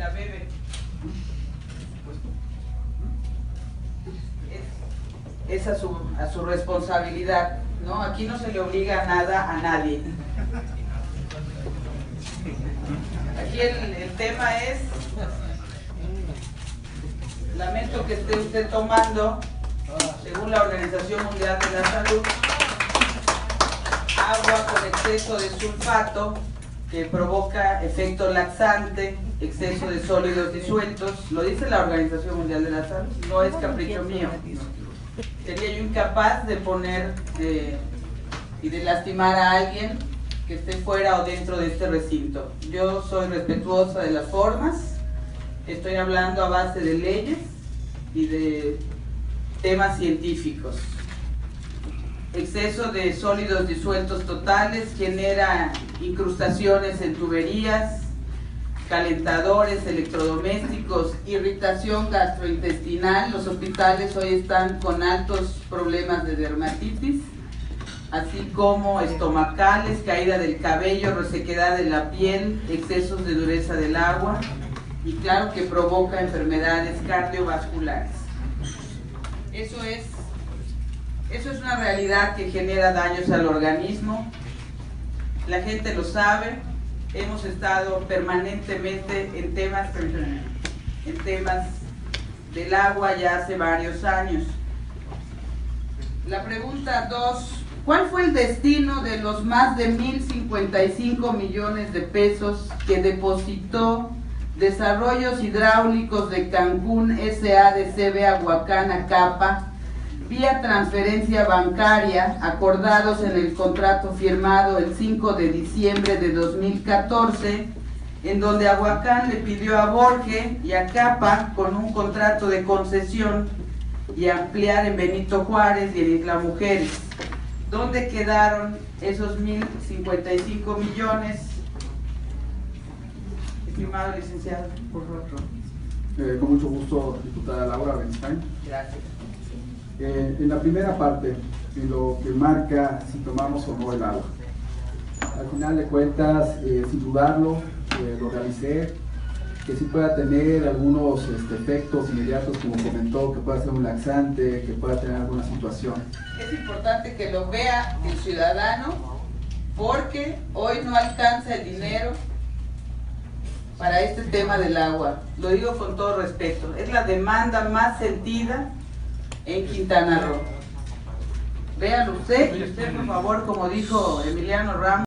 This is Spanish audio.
la bebe. Es a su responsabilidad, ¿no? Aquí no se le obliga nada a nadie. Aquí el tema es, lamento que esté usted tomando, según la Organización Mundial de la Salud, agua con exceso de sulfato que provoca efecto laxante, exceso de sólidos disueltos. Lo dice la Organización Mundial de la Salud, no es capricho mío. Sería yo incapaz de poner y de lastimar a alguien que esté fuera o dentro de este recinto. Yo soy respetuosa de las formas, estoy hablando a base de leyes y de temas científicos. Exceso de sólidos disueltos totales genera incrustaciones en tuberías, calentadores, electrodomésticos, irritación gastrointestinal. Los hospitales hoy están con altos problemas de dermatitis, así como estomacales, caída del cabello, resequedad de la piel, excesos de dureza del agua y claro que provoca enfermedades cardiovasculares. Eso es una realidad que genera daños al organismo. La gente lo sabe. Hemos estado permanentemente en temas del agua ya hace varios años. La pregunta 2, ¿cuál fue el destino de los más de 1.055 millones de pesos que depositó Desarrollos Hidráulicos de Cancún S.A.D.C.B. Aguacán a Capa vía transferencia bancaria, acordados en el contrato firmado el 5 de diciembre de 2014, en donde Aguacán le pidió a Borge y a Capa con un contrato de concesión y ampliar en Benito Juárez y en Isla Mujeres? ¿Dónde quedaron esos 1.055 millones? Estimado licenciado, por favor. Con mucho gusto, diputada Laura Benstein. Gracias. En la primera parte, en lo que marca si tomamos o no el agua. Al final de cuentas, sin dudarlo, lo realicé, que sí pueda tener algunos efectos inmediatos, como comentó, que pueda ser un laxante, que pueda tener alguna situación. Es importante que lo vea el ciudadano, porque hoy no alcanza el dinero para este tema del agua. Lo digo con todo respeto, es la demanda más sentida en Quintana Roo. Véalo usted, y usted por favor, como dijo Emiliano Ramos,